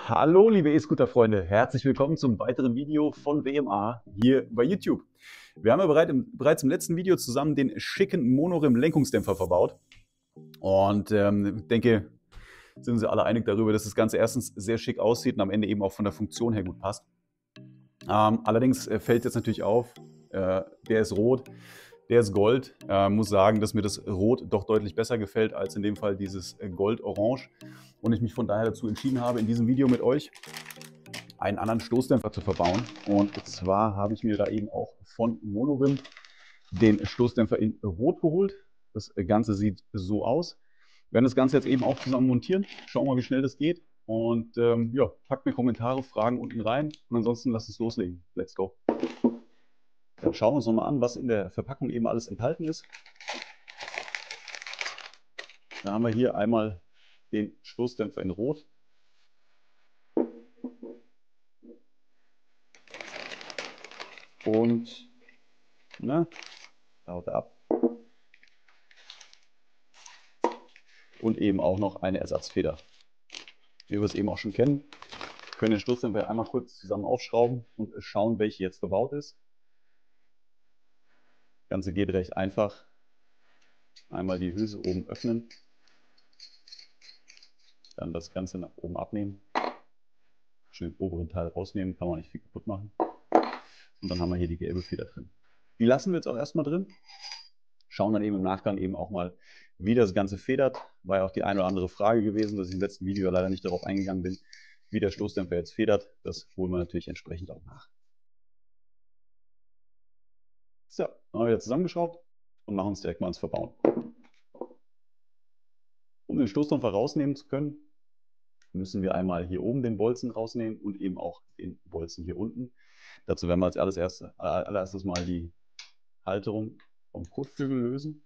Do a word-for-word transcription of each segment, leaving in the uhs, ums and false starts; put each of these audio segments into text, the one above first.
Hallo liebe E-Scooter-Freunde, herzlich willkommen zum weiteren Video von W M A hier bei YouTube. Wir haben ja bereit im, bereits im letzten Video zusammen den schicken Monorim-Lenkungsdämpfer verbaut und ähm, ich denke, sind uns alle einig darüber, dass das Ganze erstens sehr schick aussieht und am Ende eben auch von der Funktion her gut passt. Ähm, allerdings äh, fällt jetzt natürlich auf, äh, der ist rot, der ist Gold. Äh, muss sagen, dass mir das Rot doch deutlich besser gefällt als in dem Fall dieses äh, Gold-Orange und ich mich von daher dazu entschieden habe, in diesem Video mit euch einen anderen Stoßdämpfer zu verbauen. Und zwar habe ich mir da eben auch von Monorim den Stoßdämpfer in Rot geholt. Das Ganze sieht so aus. Wir werden das Ganze jetzt eben auch zusammen montieren. Schauen wir mal, wie schnell das geht. Und ähm, ja, packt mir Kommentare, Fragen unten rein. Und ansonsten lasst uns loslegen. Let's go. Dann schauen wir uns nochmal an, was in der Verpackung eben alles enthalten ist. Da haben wir hier einmal den Stoßdämpfer in Rot. Und, na, da haut er ab. Und eben auch noch eine Ersatzfeder. Wie wir es eben auch schon kennen, können den Stoßdämpfer einmal kurz zusammen aufschrauben und schauen, welche jetzt verbaut ist. Das Ganze geht recht einfach. Einmal die Hülse oben öffnen, dann das Ganze nach oben abnehmen, schön den oberen Teil rausnehmen, kann man nicht viel kaputt machen. Und dann haben wir hier die gelbe Feder drin. Die lassen wir jetzt auch erstmal drin. Schauen dann eben im Nachgang eben auch mal, wie das Ganze federt. War ja auch die eine oder andere Frage gewesen, dass ich im letzten Video leider nicht darauf eingegangen bin, wie der Stoßdämpfer jetzt federt. Das holen wir natürlich entsprechend auch nach. So, dann haben wir wieder zusammengeschraubt und machen uns direkt mal ins Verbauen. Um den Stoßdämpfer rausnehmen zu können, müssen wir einmal hier oben den Bolzen rausnehmen und eben auch den Bolzen hier unten. Dazu werden wir als allererstes, allererstes mal die Halterung vom Kotflügel lösen.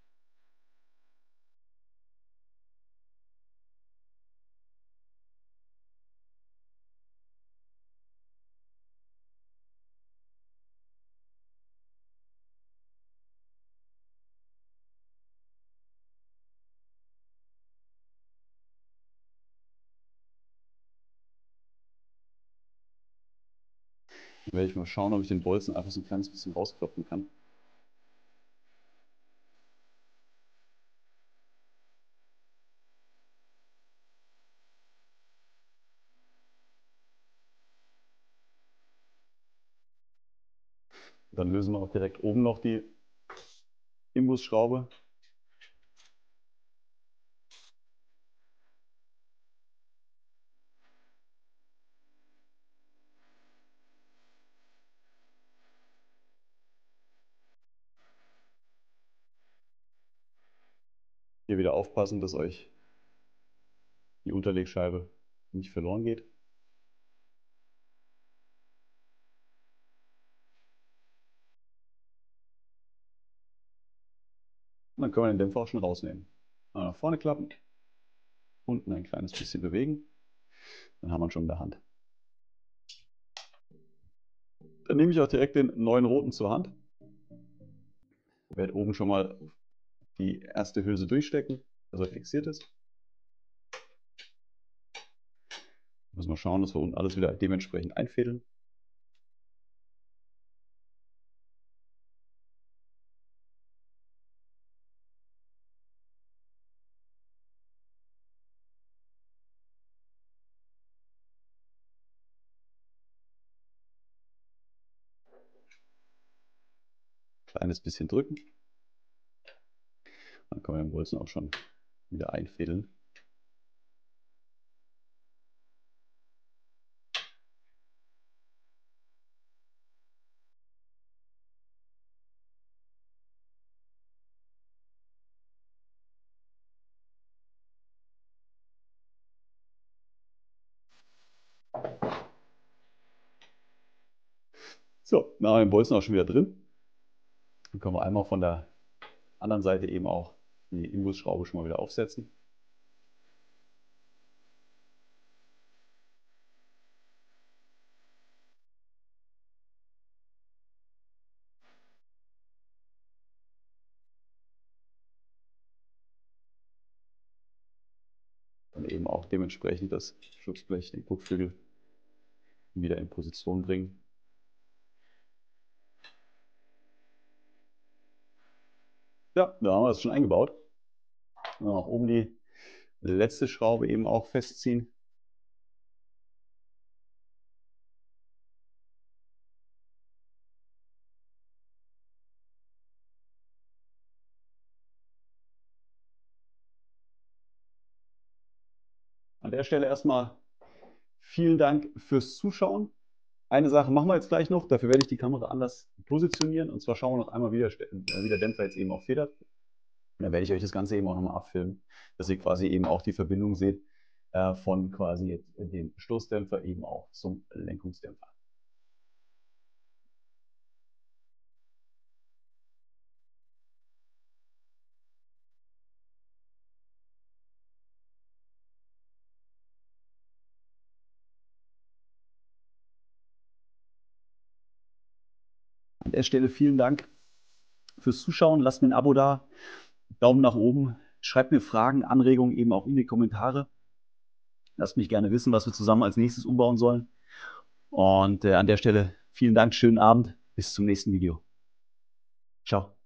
Dann werde ich mal schauen, ob ich den Bolzen einfach so ein kleines bisschen rauskloppen kann. Dann lösen wir auch direkt oben noch die Imbusschraube. Hier wieder aufpassen, dass euch die Unterlegscheibe nicht verloren geht. Und dann können wir den Dämpfer auch schon rausnehmen. Mal nach vorne klappen, unten ein kleines bisschen bewegen, dann haben wir ihn schon in der Hand. Dann nehme ich auch direkt den neuen roten zur Hand. Ich werde oben schon mal die erste Hülse durchstecken, dass er fixiert ist. Müssen wir schauen, dass wir unten alles wieder dementsprechend einfädeln. Kleines bisschen drücken. Dann können wir den Bolzen auch schon wieder einfädeln. So, dann haben wir den Bolzen auch schon wieder drin. Dann können wir einmal von der anderen Seite eben auch die Imbusschraube schon mal wieder aufsetzen. Dann eben auch dementsprechend das Schutzblech, den Kotflügel wieder in Position bringen. Ja, da haben wir es schon eingebaut. Auch oben die letzte Schraube eben auch festziehen. An der Stelle erstmal vielen Dank fürs Zuschauen. Eine Sache machen wir jetzt gleich noch, dafür werde ich die Kamera anders positionieren. Und zwar schauen wir noch einmal, wie der, wie der Dämpfer jetzt eben auch federt. Und dann werde ich euch das Ganze eben auch nochmal abfilmen, dass ihr quasi eben auch die Verbindung seht äh, von quasi jetzt dem Stoßdämpfer eben auch zum Lenkungsdämpfer. An der Stelle vielen Dank fürs Zuschauen. Lasst mir ein Abo da, Daumen nach oben. Schreibt mir Fragen, Anregungen eben auch in die Kommentare. Lasst mich gerne wissen, was wir zusammen als nächstes umbauen sollen. Und äh, an der Stelle vielen Dank, schönen Abend, bis zum nächsten Video. Ciao.